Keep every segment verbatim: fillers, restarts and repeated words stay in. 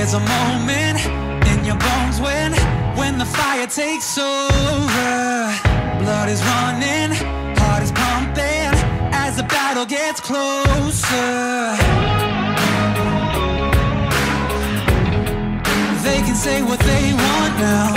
There's a moment in your bones when When the fire takes over. Blood is running, heart is pumping as the battle gets closer. They can say what they want now,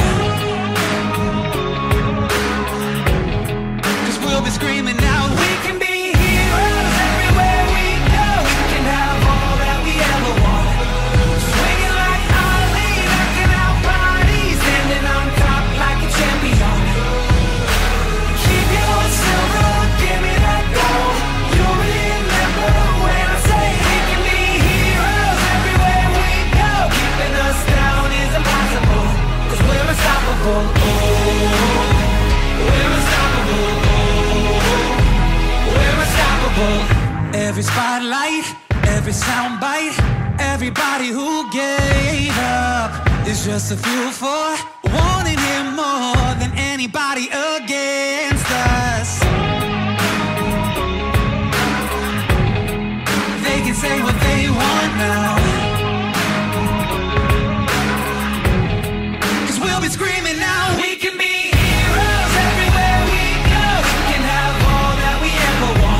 'cause we'll be screaming now. We can be heroes everywhere we go. We can have all that we ever want. Swinging like Ali, knocking out bodies, standing on top like a champion. Keep your silver, give me that gold. You'll remember when I say we can be heroes everywhere we go. Keeping us down is impossible, 'cause we're unstoppable. Oh, we're unstoppable. Every spotlight, every soundbite, everybody who gave up is just a fuel for wanting him more than anybody against us. They can say what they want now, 'cause we'll be screaming now. We can be heroes everywhere we go. We can have all that we ever want.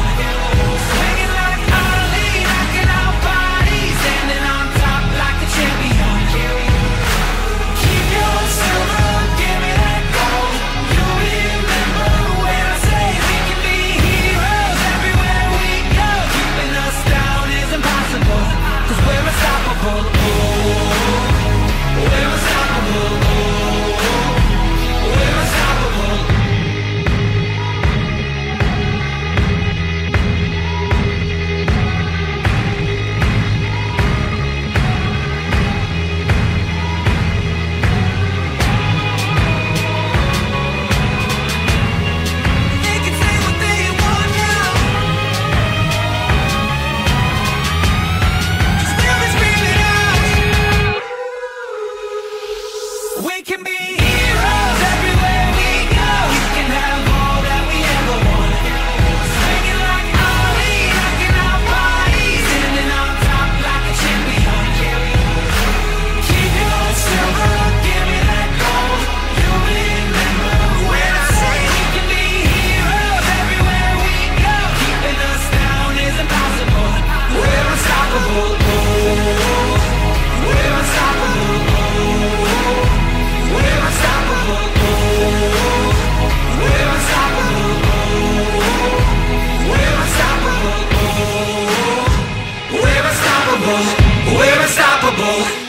We can be heroes everywhere we go. We can have all that we ever want. Swinging like Ali, knocking out bodies, standing on top like a champion. Keep your silver, give me that gold. You'll remember when I say we can be heroes everywhere we go. Keeping us down is impossible. We're unstoppable. Oh, we're unstoppable. We're unstoppable, oh, we're unstoppable, oh, we're unstoppable, oh, we're unstoppable, we're unstoppable.